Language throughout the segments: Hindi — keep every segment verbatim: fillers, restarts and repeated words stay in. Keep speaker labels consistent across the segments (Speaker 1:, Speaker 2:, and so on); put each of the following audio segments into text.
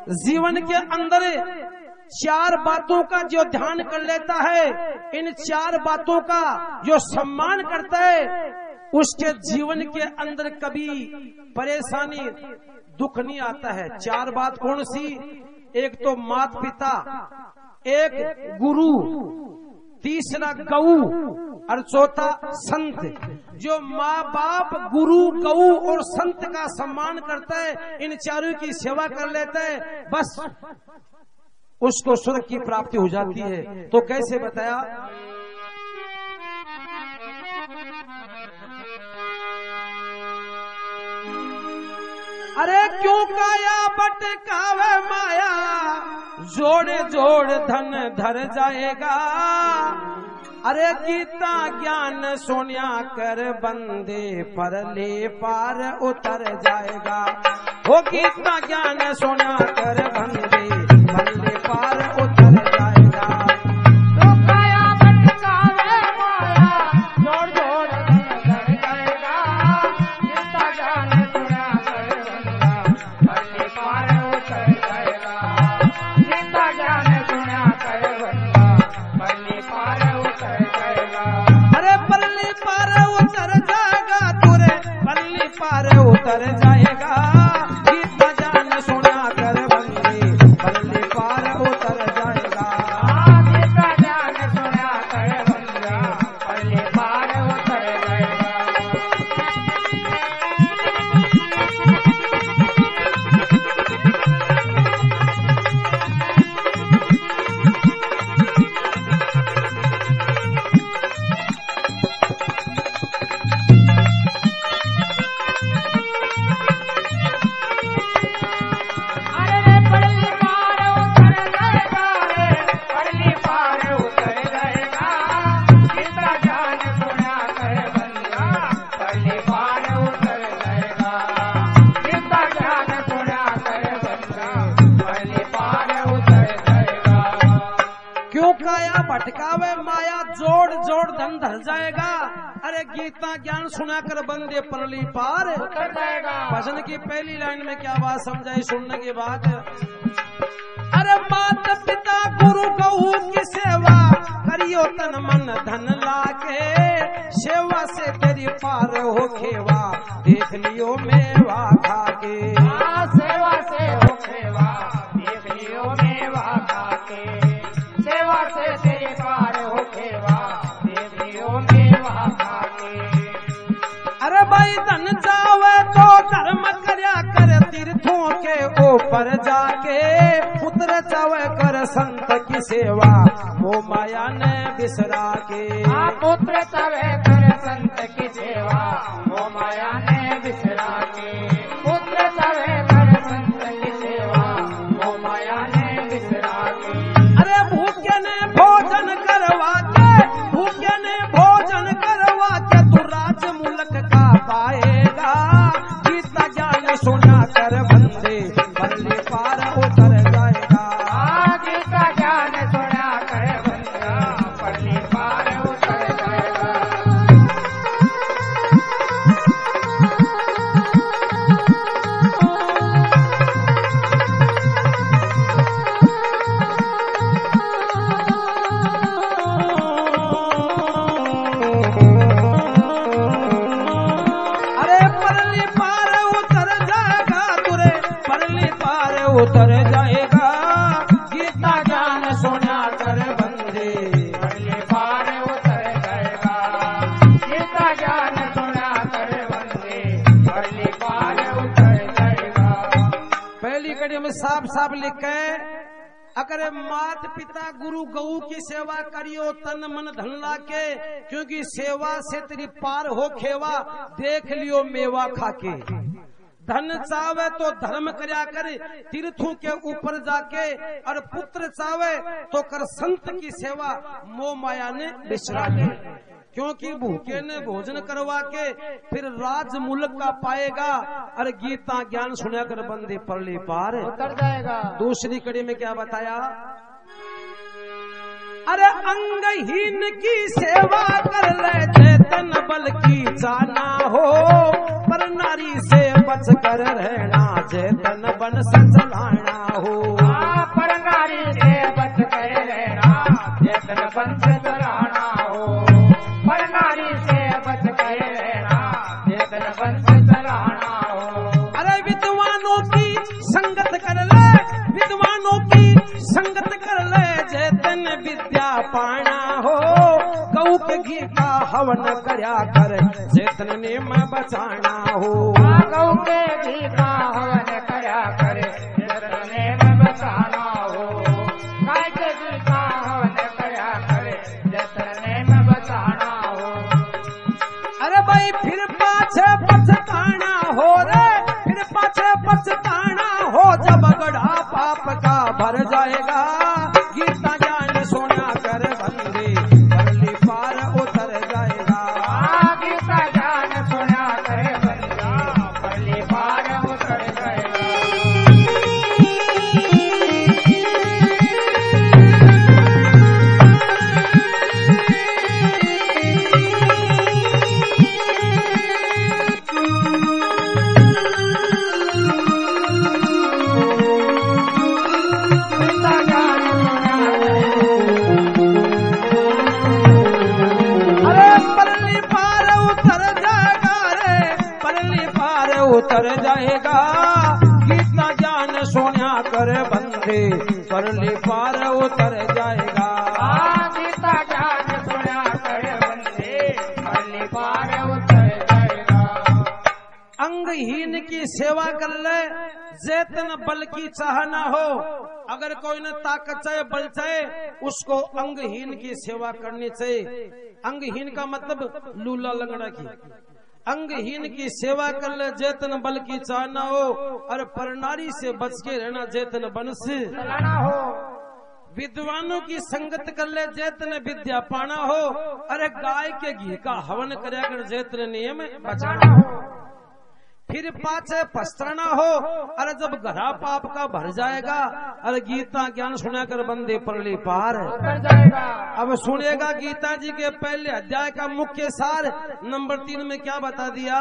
Speaker 1: जीवन के अंदर चार बातों का जो ध्यान कर लेता है, इन चार बातों का जो सम्मान करता है, उसके जीवन के अंदर कभी परेशानी दुख नहीं आता है। चार बात कौन सी? एक तो माता पिता, एक गुरु, तीसरा गऊ और चौथा संत। जो माँ बाप, गुरु, गऊ और संत का सम्मान करता है, इन चारों की सेवा कर लेता है, बस उसको स्वर्ग की प्राप्ति हो जाती है। तो कैसे बताया? अरे क्यों काया बटकावे माया, जोड़ जोड़ धन धर जाएगा। अरे गीता ज्ञान सुनिया कर बंदे, परले पार उतर जाएगा। वो गीता ज्ञान सुनिया कर बंदे, परले पार उतर जाएगा।
Speaker 2: तो काया बटकावे माया, जोड़ जोड़ धन धर जाएगा। गीता ज्ञान सुनिया कर बंदा, परले पार उतर जाएगा। गीता ज्ञान सुनिया कर बंदा, परले पार उतर जाएगा।
Speaker 1: अरे परले पार उतर जाएगा, तुरे परले पार उतर जाएगा। गीता ज्ञान सुना कर बंदे, परले पार उतर जाएगा।
Speaker 2: गीता ज्ञान सुना कर बंदा, परले पार उतर जाएगा।
Speaker 1: भटकावे माया, जोड़ जोड़ धन धर जाएगा। अरे गीता ज्ञान सुना कर बंदे परली पार
Speaker 2: उतर जाएगा।
Speaker 1: भजन की पहली लाइन में क्या बात समझाई, सुनने की बात। अरे माता पिता गुरु गऊ की सेवा, करियो तन मन धन लाके। सेवा से तेरी पार हो खेवा, देख लियो मेवा खाके।
Speaker 2: सेवा से हो खेवा, देख लियो मेवा खाके। सेवा से तेरे पार हो खेवा, देख लियो मेवा खाके।
Speaker 1: अरे भाई धन चावे तो धर्म करया कर, तीर्थों के ऊपर जाके। पुत्र चावे कर संत की सेवा, वो माया ने बिसरा के।
Speaker 2: पुत्र चावे कर संत की सेवा, वो माया ने बिसरा के। पुत्र चावे कर संत की सेवा, वो माया ने बिसरा के।
Speaker 1: अरे भूखे ने भोजन करवा के, भूखे ने भोजन करवा के, तू राज मुल्क का पाएगा। गीता ज्ञान सुना कर बंदे, परले पार उतर जाएगा।
Speaker 2: गीता ज्ञान सुना कर बंदा, परले पार उतर जाएगा।
Speaker 1: उतर जाएगा। गीता ज्ञान सुना कर बंदे,
Speaker 2: परले पार उतर जाएगा। गीता ज्ञान सुना कर बंदे, परले पार उतर जाएगा।
Speaker 1: पहली कड़ी में साफ साफ लिखा है, अगर मात पिता गुरु गऊ की सेवा करियो तन मन धन लाके। क्योंकि सेवा से तेरी पार हो खेवा, देख लियो मेवा खाके। धन चावे तो धर्म करया कर, तीर्थों के ऊपर जाके। और पुत्र चावे तो कर संत की सेवा, मोह माया ने बिसरा के। क्योंकि भूखे ने भोजन करवा के फिर राज मुल्क का पाएगा। और गीता ज्ञान सुना कर बंदे परले पार
Speaker 2: उतर जाएगा।
Speaker 1: दूसरी कड़ी में क्या बताया? अरे अंगहीन की सेवा कर ले, चेतन बल की जाना हो। पर नारी से बच कर रहना चेतन बन सचलाना हो।
Speaker 2: पर नारी से बच कर रहना चेतन बन सचलाना हो। पर नारी से बच कर रहना चेतन बन सचलाना हो।
Speaker 1: अरे विद्वानों की संगत कर ले, विद्वानों की संगत कर ले चेतन विद्या पाना हो। गौ के घी का हवन करया कर चेतन नेम बचाना हो।
Speaker 2: गौ के घी का हवन करया कर चेतन नेम बचाना हो। गाय के घी का हवन करया कर चेतन नेम बचाना हो।
Speaker 1: अरे भाई फिर पाछे पछताना हो रे, फिर पाछे पछताना हो जब गढ़ा पाप का भर जाएगा। गीता ज्ञान सोना कर बंदे परली पार उतर जाएगा।
Speaker 2: गीता ज्ञान सुना कर बंदा परली पार उतर जाएगा।
Speaker 1: उतर जाएगा। गीता ज्ञान सोना कर बंदे परली पार उतर जाएगा।
Speaker 2: गीता ज्ञान सुना कर बंदे परली पार उतर जाएगा।
Speaker 1: अंगहीन की सेवा कर ले जैतन बल की चाह ना हो। अगर कोई ने ताकत चाहे बल चाहे उसको अंगहीन की सेवा करनी चाहिए। अंगहीन का मतलब लूला लंगड़ा की। अंगहीन की सेवा कर ले जैतन बल की चाह ना हो। और परनारी से बच के रहना जैतन बन से
Speaker 2: चलाना हो।
Speaker 1: विद्वानों की संगत कर ले जैतन विद्या पाना हो। अरे गाय के घी का हवन करया कर जैतन नियम बचाना हो। फिर पाछे पछताना हो। अरे जब घरा पाप का भर जाएगा। अरे गीता ज्ञान सुना कर बंदे परली पार
Speaker 2: उतर जाएगा।
Speaker 1: अब सुनेगा गीता जी के पहले अध्याय का मुख्य सार नंबर तीन में क्या बता दिया।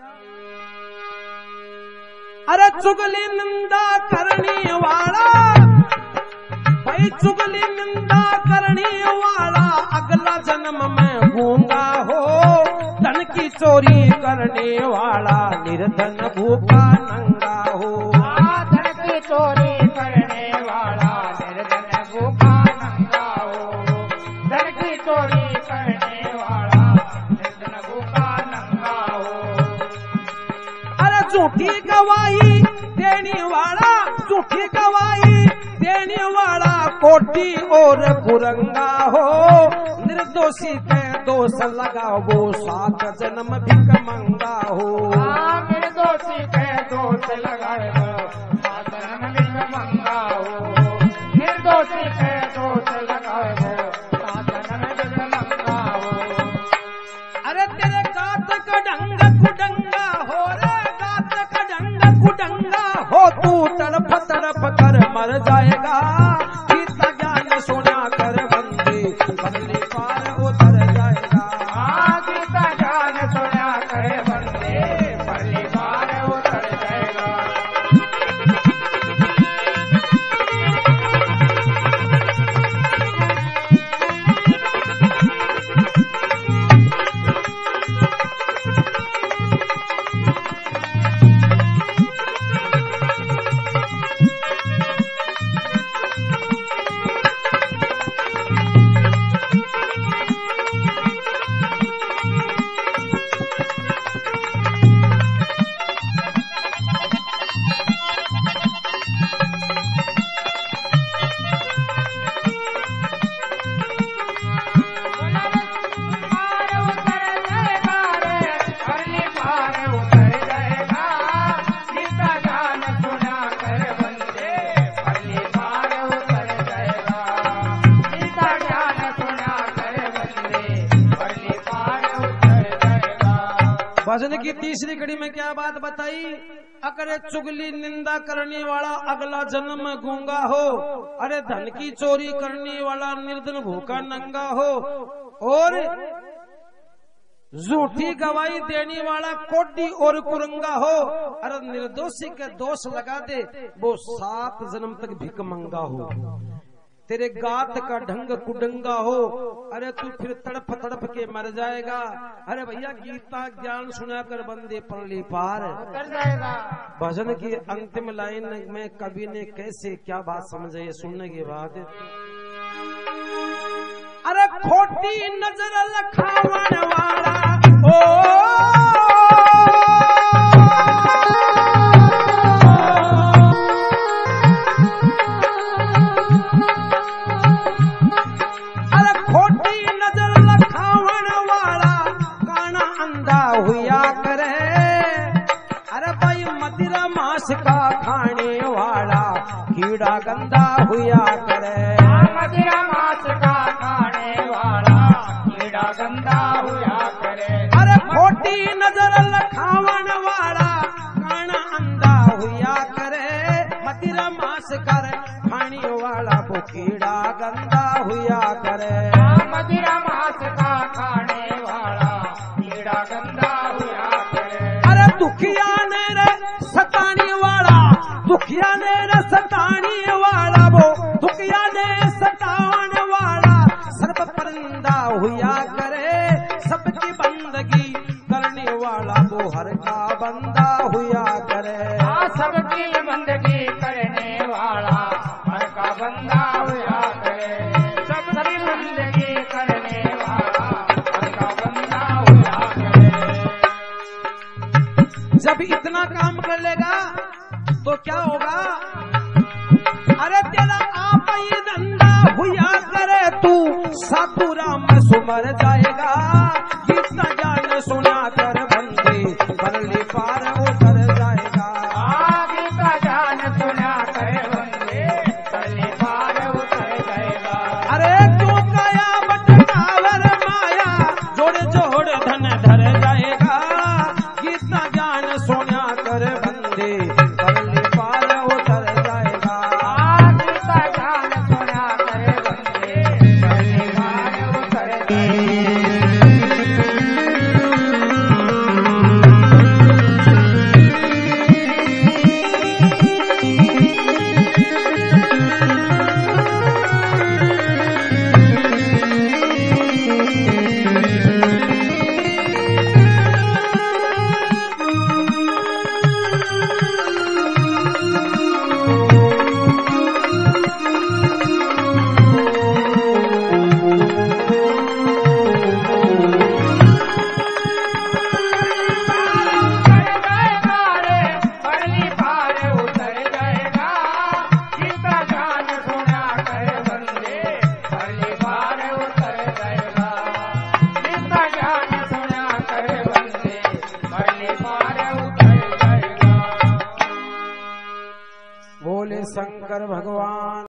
Speaker 1: अरे चुगली निंदा करने वाला, भाई चुगली निंदा करने वाला अगला जन्म में गूंगा हो। धन की चोरी करने वाला निर्धन भूखा नंगा हो।
Speaker 2: धन की चोरी करने वाला निर्धन भूखा नंगा हो। धन की चोरी करने वाला निर्धन भूखा नंगा हो।
Speaker 1: अरे झूठी गवाही देने वाला, झूठी गवाही देने वाला कोटी और कुरंगा हो। निर्दोषी पे दोष लगाओ वो सात जन्म भिक मंगा हो।
Speaker 2: निर्दोषी पे दोष लगाए सात जन्म भिक मंगा हो। निर्दोषी पे दोष लगाए सात जन्म भिक मंगा हो।
Speaker 1: अरे तेरे गात का डंगा कुडंगा हो रे, गात का डंगा कुडंगा हो। तू तड़प तड़प कर मर जाएगा। गीता ज्ञान सोना कर बंदे परली पार उतर जाएगा।
Speaker 2: गीता ज्ञान सुना कर बंदे परली पार उतर जाएगा।
Speaker 1: भजन की तीसरी कड़ी में क्या बात बताई। अगर चुगली निंदा करने वाला अगला जन्म में गूंगा हो। अरे धन की चोरी करने वाला निर्धन भूखा नंगा हो। और झूठी गवाही देने वाला कोडी और कुरंगा हो, अरे निर्दोषी के दोष लगा दे वो सात जन्म तक भिक मंगा हो। तेरे गात का ढंग कुडंगा हो, अरे तू फिर तड़प तड़प के मर जाएगा। अरे भैया गीता ज्ञान सुना कर बंदे परली पार
Speaker 2: कर जाएगा।
Speaker 1: भजन की अंतिम लाइन में कवि ने कैसे क्या बात समझे ये सुनने के बाद, अरे खोटी नजर लखावन वाला ओ अरे खोटी नजर लखावन वाला काना अंधा हुआ करे। अरे भाई मदिरा मांस का खाने वाला कीड़ा गंदा हुआ करे।
Speaker 2: मदिरा मांस का खाने वाला कीड़ा गंदा हुआ करे।
Speaker 1: अरे खोटी नजर लखावन वाला काना अंधा हुआ करे। मदिरा मांस कर खाने वाला वो कीड़ा गंदा हुआ करे।
Speaker 2: मदिरा मांस का खाने वाला कीड़ा गंदा हुआ करे।
Speaker 1: अरे दुखिया ने रे सताने वाला, दुखिया ने रे सताने वाला वो दुखिया ने सतावन वाला सर्व परिंदा हुआ करे। सबकी बंदगी करने वाला वो हर का बंदा हुआ करे।
Speaker 2: सबकी बंदगी करने वाला हर का बंदा हुआ करे। सबकी बंदगी करने वाला हर का बंदा हुआ करे।
Speaker 1: जब इतना काम कर लेगा तो क्या होगा, अरे तेरा आप ही धंधा हुआ करे तू सातुरा में सुमर जाएगा। कितना जान सुना कर बंदे परली पार उतर जाएगा।
Speaker 2: आगे का जान सुना कर बंदे परली पार उतर जाएगा।
Speaker 1: अरे तू काया बटकावर माया जोड़ जोड़ धन धर जाएगा। कितना जान सुना कर बंदे परली पार उतर जाएगा।
Speaker 2: आगे का जान सुना कर बंदे परली पार उतर जाएगा।
Speaker 1: बोले शंकर भगवान।